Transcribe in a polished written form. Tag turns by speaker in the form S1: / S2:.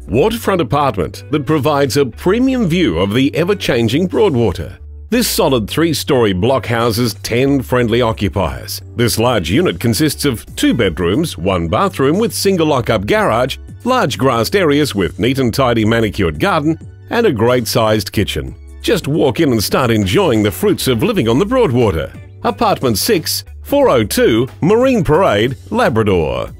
S1: waterfront apartment that provides a premium view of the ever-changing Broadwater. This solid 3-story block houses 10 friendly occupiers. This large unit consists of 2 bedrooms, 1 bathroom with single lock-up garage, large grassed areas with neat and tidy manicured garden, and a great-sized kitchen. Just walk in and start enjoying the fruits of living on the Broadwater. Apartment 6, 402 Marine Parade, Labrador.